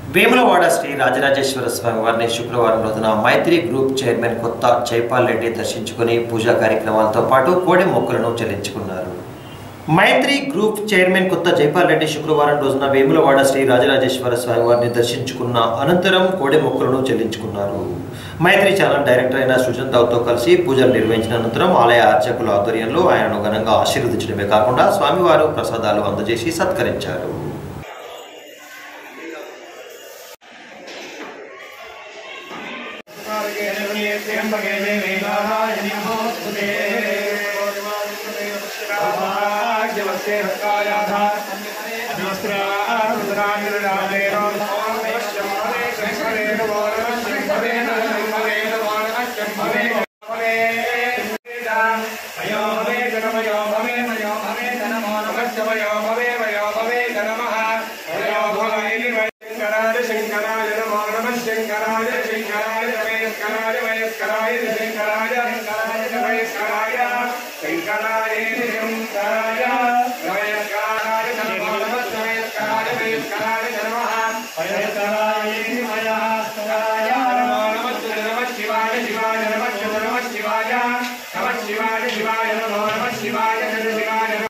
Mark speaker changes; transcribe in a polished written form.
Speaker 1: వేములవాడ శ్రీ రాజరాజేశ్వర స్వామి వారిని శుక్రవారం రోజున మైత్రి గ్రూప్ చైర్మన్ కొత్త జైపాల్ రెడ్డి దర్శించుకుని పూజా కార్యక్రమాలతో పాటు కోడి మొక్కలను చెల్లించుకున్నారు. మైత్రి గ్రూప్ చైర్మన్ కొత్త జైపాల్ రెడ్డి శుక్రవారం రోజున వేములవాడ శ్రీ రాజరాజేశ్వర స్వామి వారిని దర్శించుకున్న అనంతరం కోడి మొక్కలను చెల్లించుకున్నారు. మైత్రి ఛానల్ డైరెక్టర్ అయిన సుజన్ రావుతో కలిసి పూజలు నిర్వహించిన అనంతరం ఆలయ అర్చకుల ఆధ్వర్యంలో ఆయనను ఘనంగా ఆశీర్వదించడమే కాకుండా స్వామివారు ప్రసాదాలు అందజేసి సత్కరించారు.
Speaker 2: శంకరాయ